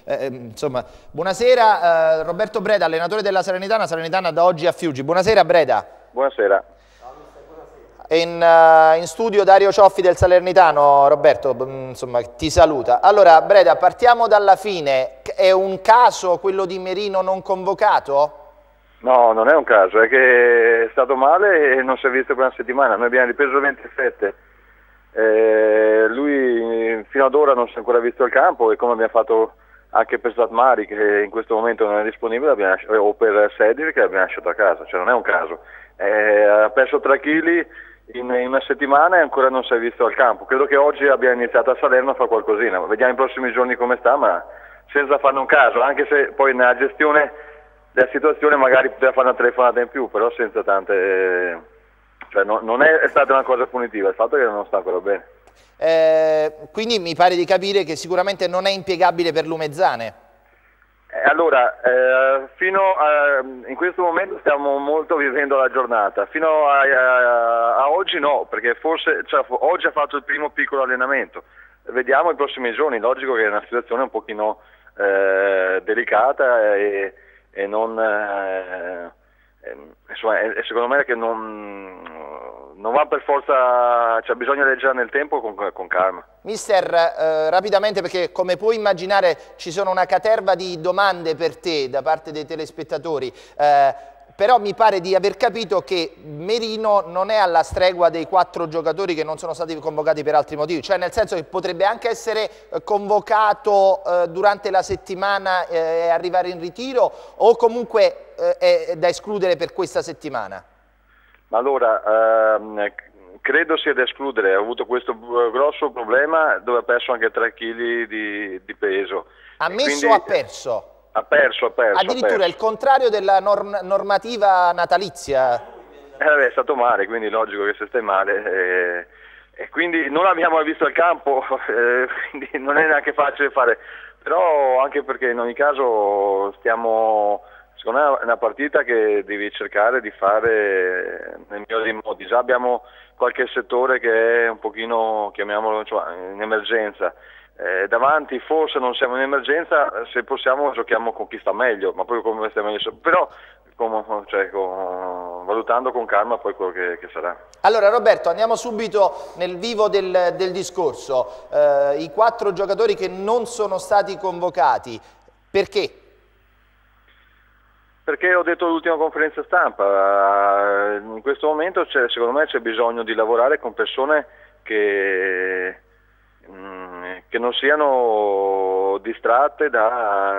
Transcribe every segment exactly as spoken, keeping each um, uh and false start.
Eh, insomma, buonasera, eh, Roberto Breda, allenatore della Salernitana, Salernitana da oggi a Fiuggi. Buonasera Breda. Buonasera. In, uh, in studio Dario Cioffi del Salernitano. Roberto, insomma, ti saluta. Allora Breda, partiamo dalla fine. È un caso quello di Merino non convocato? No, non è un caso, è che è stato male e non si è visto per una settimana. Noi abbiamo ripreso il ventisette, eh, lui fino ad ora non si è ancora visto il campo, e come abbiamo fatto anche per Slatmari, che in questo momento non è disponibile, o per Sedri, che l'abbiamo lasciato a casa. Cioè non è un caso, eh, ha perso tre chili in, in una settimana e ancora non si è visto al campo. Credo che oggi abbia iniziato a Salerno a fare qualcosina, vediamo i prossimi giorni come sta, ma senza farne un caso, anche se poi nella gestione della situazione magari poteva fare una telefonata in più, però senza tante, eh, cioè no, non è, è stata una cosa punitiva, il fatto è che non sta ancora bene. Eh, quindi mi pare di capire che sicuramente non è impiegabile per Lumezzane. Allora, eh, fino a, in questo momento stiamo molto vivendo la giornata, fino a, a, a oggi no, perché forse cioè, oggi ha fatto il primo piccolo allenamento, vediamo i prossimi giorni. Logico che è una situazione un pochino eh, delicata e, e non, eh, insomma, è, è secondo me che non, non va per forza, cioè bisogna leggere nel tempo con, con calma. Mister, eh, rapidamente, perché come puoi immaginare ci sono una caterva di domande per te da parte dei telespettatori, eh, però mi pare di aver capito che Merino non è alla stregua dei quattro giocatori che non sono stati convocati per altri motivi, cioè nel senso che potrebbe anche essere convocato eh, durante la settimana e eh, arrivare in ritiro, o comunque eh, è da escludere per questa settimana? Allora, ehm, credo sia da escludere, ha avuto questo grosso problema dove ha perso anche tre chili di, di peso. Ha messo o ha perso? Ha perso, ha perso. Addirittura ha perso. il contrario della norm normativa natalizia. Eh, vabbè, è stato male, quindi logico che se stai male. Eh, e quindi non abbiamo visto il campo, eh, quindi non è neanche facile fare. Però anche perché in ogni caso stiamo... Secondo me è una partita che devi cercare di fare nel migliore dei modi. Già abbiamo qualche settore che è un pochino, chiamiamolo, cioè, in emergenza. Eh, davanti forse non siamo in emergenza, se possiamo giochiamo con chi sta meglio, ma poi come stiamo meglio, però come, cioè, con, valutando con calma poi quello che, che sarà. Allora Roberto, andiamo subito nel vivo del, del discorso. Eh, i quattro giocatori che non sono stati convocati, perché? Perché ho detto all'ultima conferenza stampa, in questo momento secondo me c'è bisogno di lavorare con persone che, mh, che non siano distratte da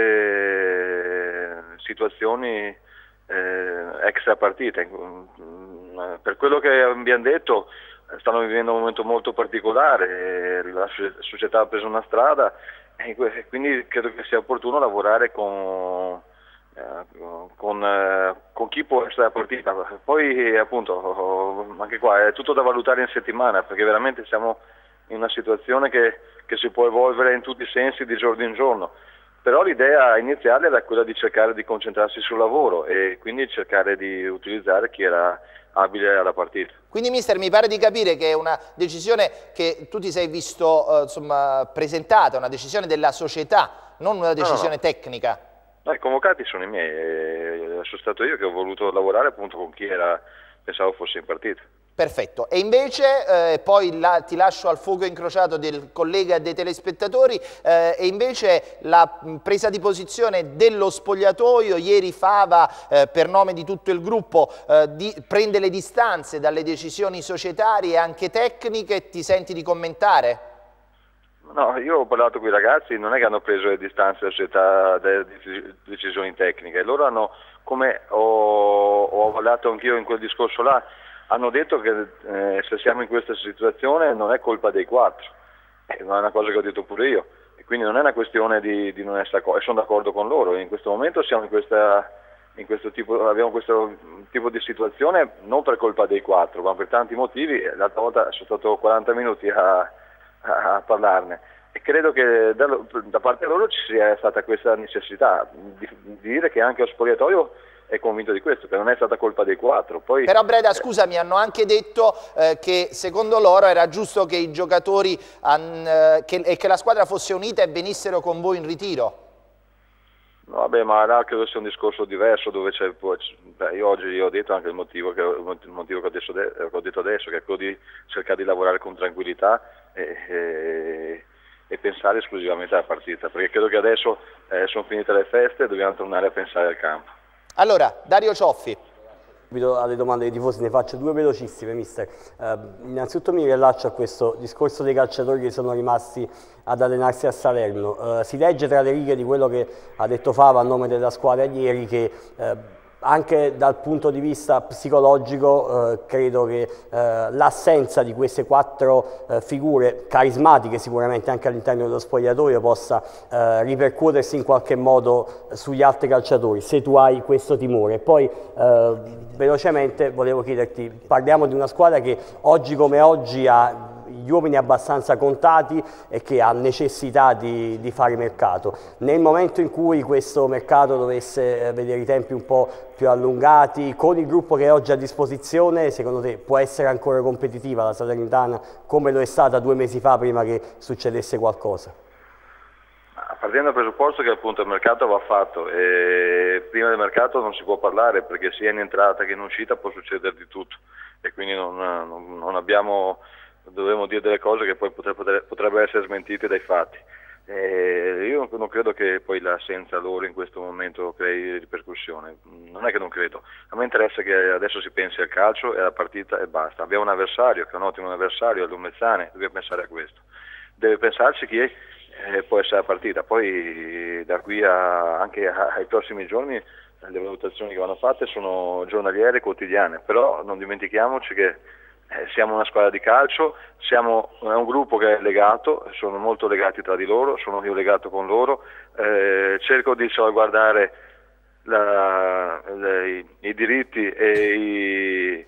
certe situazioni eh, extra partita. Per quello che abbiamo detto stanno vivendo un momento molto particolare, la società ha preso una strada e quindi credo che sia opportuno lavorare con... Con, eh, con chi può essere la partita. Poi appunto anche qua è tutto da valutare in settimana, perché veramente siamo in una situazione che, che si può evolvere in tutti i sensi di giorno in giorno, però l'idea iniziale era quella di cercare di concentrarsi sul lavoro e quindi cercare di utilizzare chi era abile alla partita. Quindi mister, mi pare di capire che è una decisione che tu ti sei visto eh, insomma, presentata, una decisione della società, non una decisione no, no, no. tecnica. No, i convocati sono i miei, eh, sono stato io che ho voluto lavorare appunto con chi era, pensavo fosse in partita. Perfetto, e invece eh, poi la, ti lascio al fuoco incrociato del collega e dei telespettatori, eh, e invece la presa di posizione dello spogliatoio, ieri Fava eh, per nome di tutto il gruppo eh, di, prende le distanze dalle decisioni societarie e anche tecniche, ti senti di commentare? No, io ho parlato con i ragazzi, non è che hanno preso le distanze dalla società dalle decisioni tecniche, loro hanno, come ho, ho avvalato anch'io in quel discorso là, hanno detto che eh, se siamo in questa situazione non è colpa dei quattro, eh, non è una cosa che ho detto pure io, e quindi non è una questione di, di non essere d'accordo, e sono d'accordo con loro, in questo momento siamo in questa, in questo tipo, abbiamo questo tipo di situazione non per colpa dei quattro, ma per tanti motivi. L'altra volta sono stato quaranta minuti a a parlarne e credo che da, da parte loro ci sia stata questa necessità di, di dire che anche lo spogliatoio è convinto di questo, che non è stata colpa dei quattro. Poi, Però Breda, scusami, hanno anche detto eh, che secondo loro era giusto che i giocatori han, eh, che, e che la squadra fosse unita e venissero con voi in ritiro. No, vabbè, ma là credo sia un discorso diverso dove c'è, beh, io oggi io ho detto anche il motivo che, il motivo che, ho, adesso, che ho detto adesso, che è quello di cercare di lavorare con tranquillità e, e, e pensare esclusivamente alla partita, perché credo che adesso eh, sono finite le feste e dobbiamo tornare a pensare al campo. Allora, Dario Cioffi. Alle domande dei tifosi ne faccio due velocissime, mister. Eh, innanzitutto mi riallaccio a questo discorso dei calciatori che sono rimasti ad allenarsi a Salerno. Eh, si legge tra le righe di quello che ha detto Fava a nome della squadra ieri che eh, anche dal punto di vista psicologico eh, credo che eh, l'assenza di queste quattro eh, figure carismatiche sicuramente anche all'interno dello spogliatoio possa eh, ripercuotersi in qualche modo sugli altri calciatori, se tu hai questo timore. Poi eh, velocemente volevo chiederti, parliamo di una squadra che oggi come oggi ha gli uomini abbastanza contati e che ha necessità di, di fare mercato. Nel momento in cui questo mercato dovesse vedere i tempi un po' più allungati, con il gruppo che è oggi a disposizione, secondo te può essere ancora competitiva la Salernitana come lo è stata due mesi fa prima che succedesse qualcosa? Partendo dal presupposto che appunto il mercato va fatto e prima del mercato non si può parlare perché sia in entrata che in uscita può succedere di tutto e quindi non, non, non abbiamo... dovremmo dire delle cose che poi potrebbero, potrebbero essere smentite dai fatti. Eh, io non credo che poi l'assenza loro in questo momento crei ripercussione, non è che non credo, a me interessa che adesso si pensi al calcio e alla partita e basta. Abbiamo un avversario che è un ottimo avversario, Lumezzane, dobbiamo pensare a questo, deve pensarci chi eh, può essere la partita, poi da qui a, anche a, ai prossimi giorni le valutazioni che vanno fatte sono giornaliere e quotidiane, però non dimentichiamoci che Eh, siamo una squadra di calcio, siamo è un gruppo che è legato, sono molto legati tra di loro, sono io legato con loro, eh, cerco di salvaguardare la, le, i, i diritti e, i,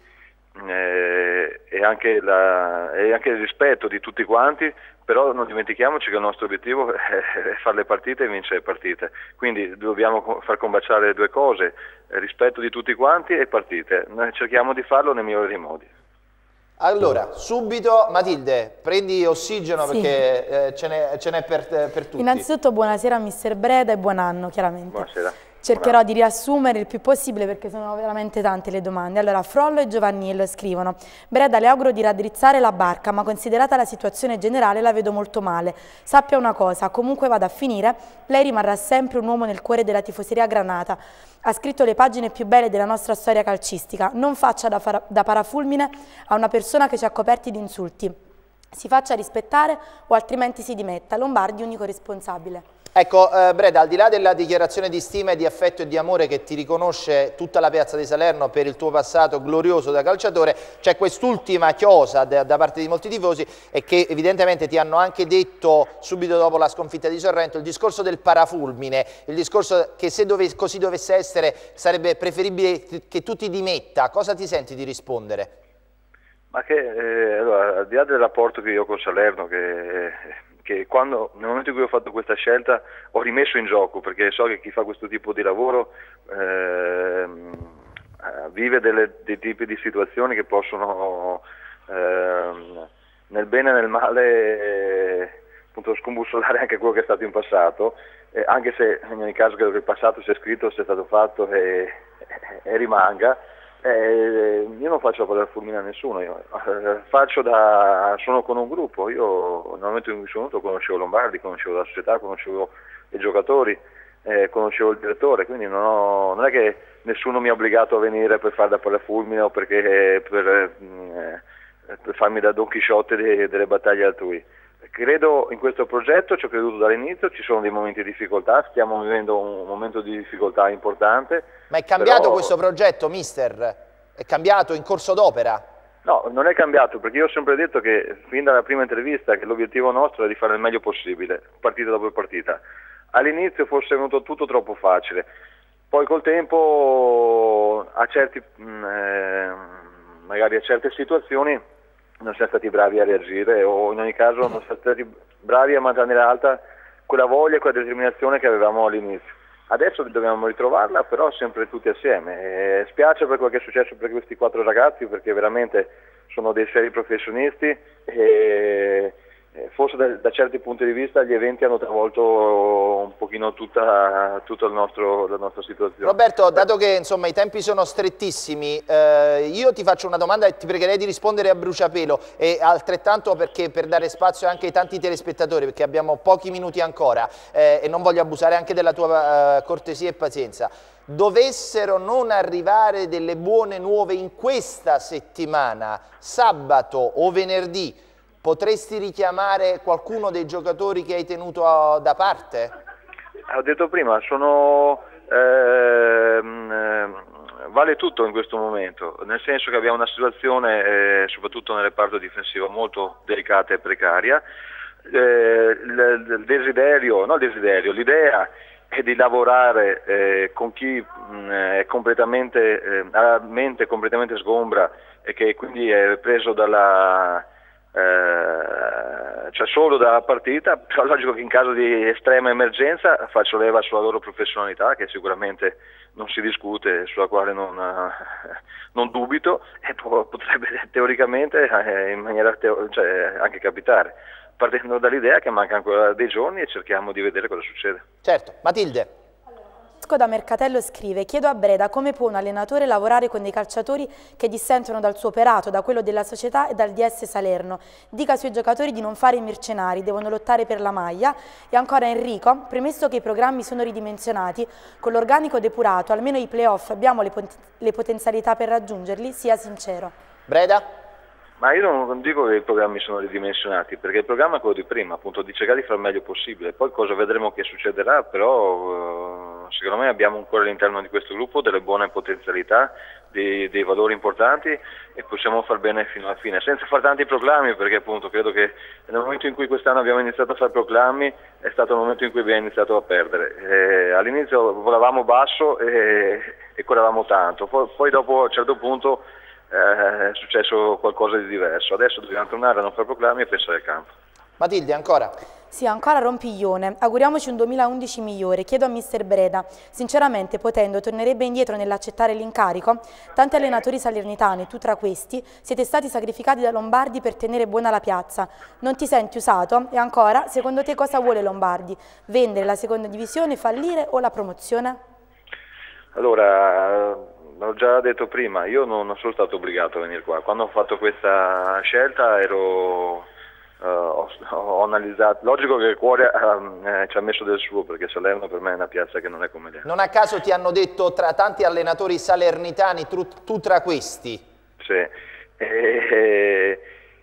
eh, e, anche la, e anche il rispetto di tutti quanti, però non dimentichiamoci che il nostro obiettivo è fare le partite e vincere le partite, quindi dobbiamo far combaciare le due cose, rispetto di tutti quanti e partite, noi cerchiamo di farlo nel migliore dei modi. Allora, subito, Matilde, prendi ossigeno sì. perché eh, ce n'è per, per tutti. Innanzitutto buonasera mister Breda e buon anno, chiaramente. Buonasera. Cercherò di riassumere il più possibile perché sono veramente tante le domande. Allora, Frollo e Giovannillo scrivono: Breda, le auguro di raddrizzare la barca, ma considerata la situazione generale la vedo molto male. Sappia una cosa, comunque vada a finire, lei rimarrà sempre un uomo nel cuore della tifoseria granata. Ha scritto le pagine più belle della nostra storia calcistica. Non faccia da, da parafulmine a una persona che ci ha coperti di insulti. Si faccia rispettare o altrimenti si dimetta. Lombardi, unico responsabile. Ecco, eh, Breda, al di là della dichiarazione di stima e di affetto e di amore che ti riconosce tutta la piazza di Salerno per il tuo passato glorioso da calciatore, c'è quest'ultima chiosa da, da parte di molti tifosi e che evidentemente ti hanno anche detto subito dopo la sconfitta di Sorrento il discorso del parafulmine, il discorso che se dove, così dovesse essere sarebbe preferibile che tu ti dimetta. Cosa ti senti di rispondere? Ma che, eh, allora, al di là del rapporto che io ho con Salerno, che... che quando, nel momento in cui ho fatto questa scelta ho rimesso in gioco, perché so che chi fa questo tipo di lavoro eh, vive delle, dei tipi di situazioni che possono eh, nel bene e nel male eh, appunto scombussolare anche quello che è stato in passato, eh, anche se in ogni caso credo che il passato sia scritto, sia stato fatto e, e rimanga. Eh, io non faccio la parafulmine a nessuno, io eh, faccio da, sono con un gruppo, io nel momento in cui sono venuto conoscevo Lombardi, conoscevo la società, conoscevo i giocatori, eh, conoscevo il direttore, quindi non, ho, non è che nessuno mi ha obbligato a venire per fare da parafulmine o perché, per, eh, per farmi da Don Chisciotte de, delle battaglie altrui. Credo in questo progetto, ci ho creduto dall'inizio, ci sono dei momenti di difficoltà, stiamo vivendo un momento di difficoltà importante. Ma è cambiato però... questo progetto, mister? È cambiato in corso d'opera? No, non è cambiato, perché io ho sempre detto che fin dalla prima intervista che l'obiettivo nostro è di fare il meglio possibile, partita dopo partita. All'inizio forse è venuto tutto troppo facile, poi col tempo a certi, eh, magari a certe situazioni non siamo stati bravi a reagire o in ogni caso non siamo stati bravi a mantenere alta quella voglia e quella determinazione che avevamo all'inizio. Adesso dobbiamo ritrovarla, però sempre tutti assieme. Eh, spiace per quello che è successo per questi quattro ragazzi, perché veramente sono dei seri professionisti e forse da, da certi punti di vista gli eventi hanno travolto un pochino tutta, tutta il nostro, la nostra situazione. Roberto, dato che insomma i tempi sono strettissimi, eh, io ti faccio una domanda e ti pregherei di rispondere a bruciapelo, e altrettanto perché per dare spazio anche ai tanti telespettatori, perché abbiamo pochi minuti ancora eh, e non voglio abusare anche della tua eh, cortesia e pazienza. Dovessero non arrivare delle buone nuove in questa settimana, sabato o venerdì, potresti richiamare qualcuno dei giocatori che hai tenuto a, da parte? Ho detto prima, sono, ehm, vale tutto in questo momento, nel senso che abbiamo una situazione, eh, soprattutto nel reparto difensivo, molto delicata e precaria. Eh, il, il desiderio, no il desiderio, l'idea è di lavorare eh, con chi mh, è completamente, eh, ha mente completamente sgombra e che quindi è preso dalla... Eh, cioè solo dalla partita, però è logico che in caso di estrema emergenza faccio leva sulla loro professionalità, che sicuramente non si discute, sulla quale non, non dubito, e potrebbe teoricamente eh, in maniera teo cioè, anche capitare, partendo dall'idea che manca ancora dei giorni e cerchiamo di vedere cosa succede. Certo. Matilde. Da Mercatello scrive: chiedo a Breda come può un allenatore lavorare con dei calciatori che dissentono dal suo operato, da quello della società e dal D S Salerno. Dica ai suoi giocatori di non fare i mercenari, devono lottare per la maglia. E ancora Enrico: premesso che i programmi sono ridimensionati, con l'organico depurato, almeno i playoff abbiamo le, pot le potenzialità per raggiungerli, sia sincero. Breda? Ma io non dico che i programmi sono ridimensionati, perché il programma è quello di prima, appunto, di cercare di fare il meglio possibile. Poi cosa vedremo che succederà, però eh, secondo me abbiamo ancora all'interno di questo gruppo delle buone potenzialità, dei, dei valori importanti, e possiamo far bene fino alla fine, senza fare tanti proclami, perché appunto credo che nel momento in cui quest'anno abbiamo iniziato a fare proclami è stato il momento in cui abbiamo iniziato a perdere. All'inizio volavamo basso e, e correvamo tanto, poi, poi dopo a un certo punto è successo qualcosa di diverso. Adesso dobbiamo tornare a non fare proclami e pensare al campo. Matilde, ancora? Sì, ancora Rompiglione. Auguriamoci un duemilaundici migliore. Chiedo a mister Breda, sinceramente, potendo, tornerebbe indietro nell'accettare l'incarico? Tanti allenatori salernitani, tu tra questi, siete stati sacrificati da Lombardi per tenere buona la piazza. Non ti senti usato? E ancora, secondo te cosa vuole Lombardi? Vendere la seconda divisione, fallire o la promozione? Allora... l'ho già detto prima, io non sono stato obbligato a venire qua. Quando ho fatto questa scelta ero, uh, ho, ho analizzato, logico che il cuore uh, ci ha messo del suo, perché Salerno per me è una piazza che non è come lei. Non a caso ti hanno detto tra tanti allenatori salernitani, tu, tu tra questi? Sì, e,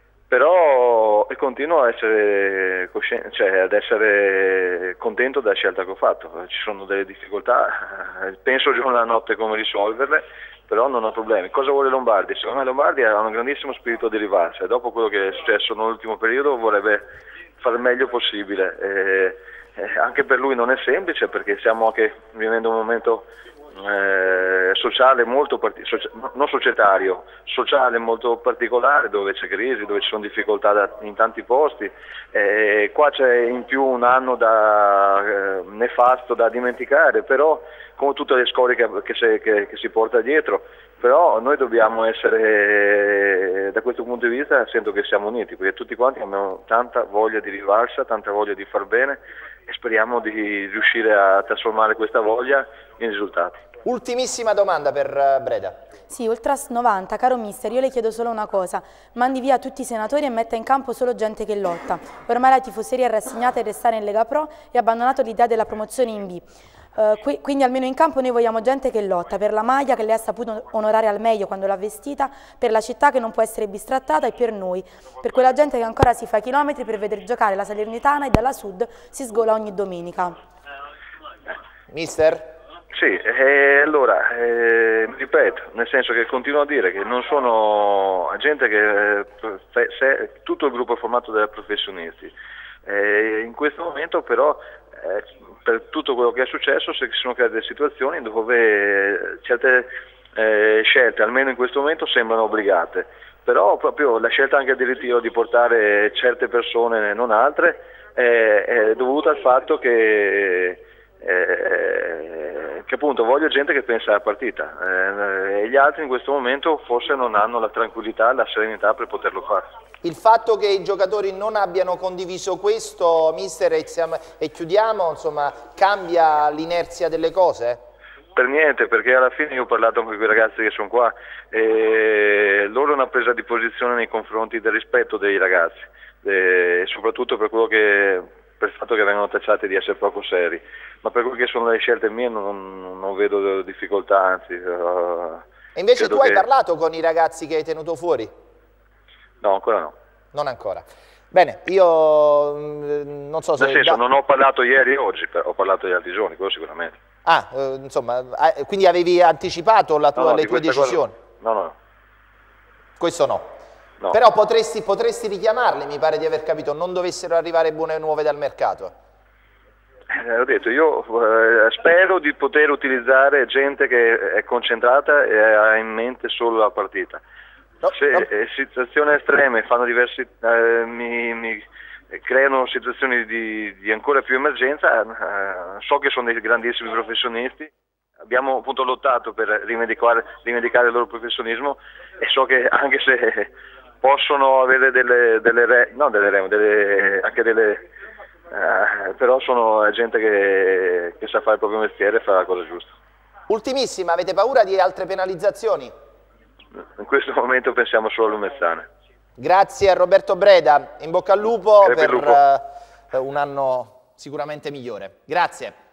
però continuo a essere, cioè, ad essere contento della scelta che ho fatto. Ci sono delle difficoltà, penso giorno e notte come risolverle, però non ho problemi. Cosa vuole Lombardi? Secondo me Lombardi ha un grandissimo spirito di rivalsa e dopo quello che è successo nell'ultimo periodo vorrebbe fare il meglio possibile. E, e anche per lui non è semplice, perché stiamo anche vivendo un momento Eh, sociale molto socia non societario, sociale molto particolare, dove c'è crisi, dove ci sono difficoltà da, in tanti posti. Eh, qua c'è in più un anno da, eh, nefasto da dimenticare, però come tutte le scorie che, che, se, che, che si porta dietro, però noi dobbiamo essere, eh, da questo punto di vista sento che siamo uniti, perché tutti quanti abbiamo tanta voglia di rivalsa, tanta voglia di far bene, e speriamo di riuscire a trasformare questa voglia in risultati. Ultimissima domanda per Breda. Sì, Ultras novanta, caro mister, io le chiedo solo una cosa: mandi via tutti i senatori e metta in campo solo gente che lotta. Ormai la tifoseria è rassegnata a restare in Lega Pro e ha abbandonato l'idea della promozione in B. Uh, qui, quindi almeno in campo noi vogliamo gente che lotta per la maglia che lei ha saputo onorare al meglio quando l'ha vestita, per la città che non può essere bistrattata, e per noi, per quella gente che ancora si fa chilometri per vedere giocare la Salernitana e dalla Sud si sgola ogni domenica. Mister? Sì, eh, allora, eh, ripeto, nel senso che continuo a dire che non sono gente che, eh, se, tutto il gruppo è formato da professionisti. Eh, in questo momento però, eh, per tutto quello che è successo, si sono create delle situazioni dove certe eh, scelte, almeno in questo momento, sembrano obbligate. Però proprio la scelta anche di ritiro di portare certe persone e non altre eh, è dovuta al fatto che Eh, appunto voglio gente che pensa alla partita eh, e gli altri in questo momento forse non hanno la tranquillità, la serenità per poterlo fare. Il fatto che i giocatori non abbiano condiviso questo, mister, e, siamo, e chiudiamo, insomma, cambia l'inerzia delle cose? Per niente, perché alla fine io ho parlato con quei ragazzi che sono qua e loro hanno una presa di posizione nei confronti del rispetto dei ragazzi, e soprattutto per quello che, per il fatto che vengono tacciati di essere poco seri, ma per quello che sono le scelte mie non, non vedo difficoltà, anzi. Uh, e invece tu hai che... parlato con i ragazzi che hai tenuto fuori? No, ancora no. Non ancora. Bene, io mh, non so se... Nel senso, da... non ho parlato ieri e oggi, ho parlato gli altri giorni, quello sicuramente. Ah, eh, insomma, eh, quindi avevi anticipato la tua, no, no, le tue decisioni? Cosa... No, no, no. Questo no. no. Però potresti, potresti richiamarli, mi pare di aver capito, non dovessero arrivare buone nuove dal mercato. Eh, ho detto, io eh, spero di poter utilizzare gente che è concentrata e ha in mente solo la partita. No, Se no. eh, situazioni estreme fanno diversi, eh, mi, mi creano situazioni di, di ancora più emergenza, eh, so che sono dei grandissimi professionisti, abbiamo appunto lottato per rivendicare, rivendicare il loro professionismo e so che anche se possono avere delle, delle, re, no, delle, delle anche delle, eh, però sono gente che, che sa fare il proprio mestiere e fa la cosa giusta. Ultimissima, avete paura di altre penalizzazioni? In questo momento pensiamo solo a Lumezzane. Grazie a Roberto Breda, in bocca al lupo Crepi per lupo. uh, un anno sicuramente migliore. Grazie.